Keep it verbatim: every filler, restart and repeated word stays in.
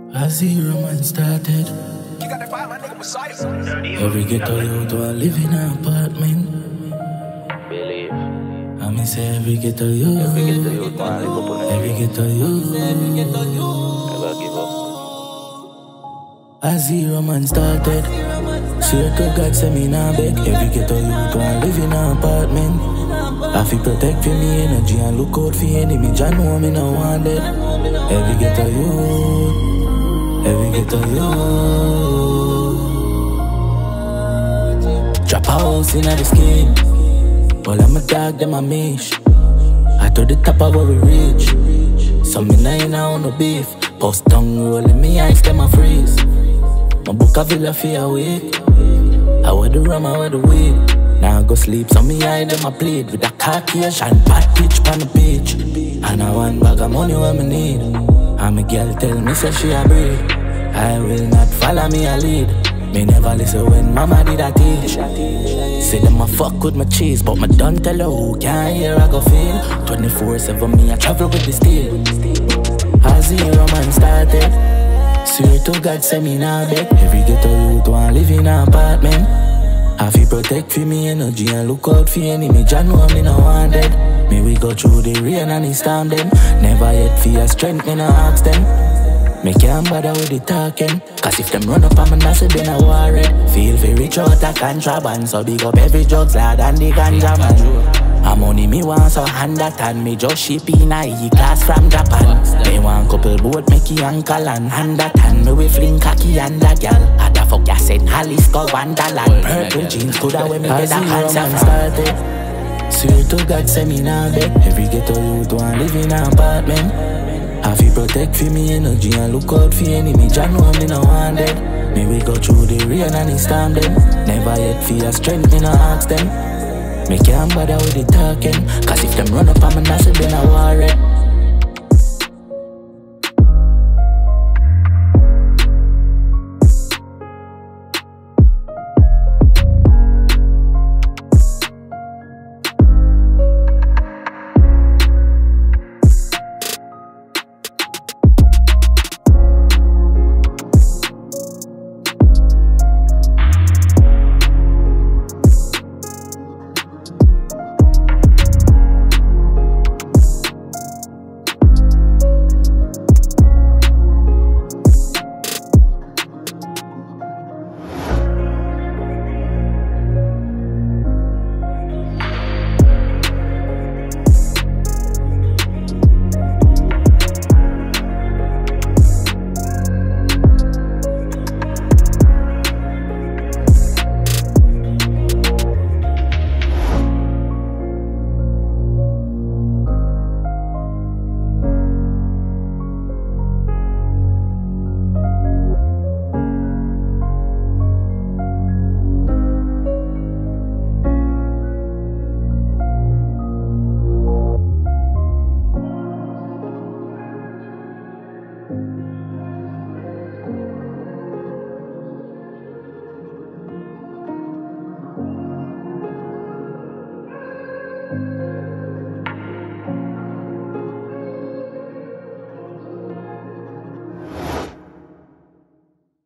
I see romance started. You got that fire, my nigga Messiah. Every ghetto youth want live in an apartment. Believe. I mean say every ghetto youth. Every ghetto youth want live up on it. Every ghetto youth. Never give up. I see romance started. Swear to God, say me nah beg. Every ghetto youth want live in an apartment. I feel protect for me energy and look out for enemy. Jah know me no want dead. Every ghetto youth, every ghetto youth. Drop a house in the skin. All of my dog them a mish. I to the top of where we reach. So me nah in on no beef. Post down rolling me ice them a freeze. My book a villa for a week. I wear the rum, I wear the weed. Now I go sleep, so me eye them a plead. With a Caucasian bad bitch on the beach. And I want bag of money when me need. And my girl tell me say she a breed. I will not follow me a lead. Me never listen when mama did a teach. Say them a fuck with my cheese, but me don't tell her who can't hear I go feel. twenty-four seven me I travel with the steel. As the romance started, swear to God say me nah beg. Every ghetto youth want live in an apartment. I feel protect for me energy and look out for enemy. Jah know me no want dead. Me we go through the rain and the storm them. Never yet fear strength, me no ask them. Me can't bother with the talking, cause if them run up on my nose then I worry. Feel very rich out of contraband, so big up every drugs lad and the ganja man. A money me want so hand that and me just ship in a E-class from Japan. Me want couple boat make you ankle and hand that and me we fling cocky and a gal. How the fuck ya said Alice go Wonderland. Purple jeans coulda when me get a cancer started. Swear to God say me nah beg. Every ghetto youth want live in an apartment. I feel protect for me energy and look out for enemy. Jah know me no want dead. Me we go through the rain and the storm them. Never yet fear strength, me no ask them. Me can't bother with the talking, cause if them run up on my nose then I worry.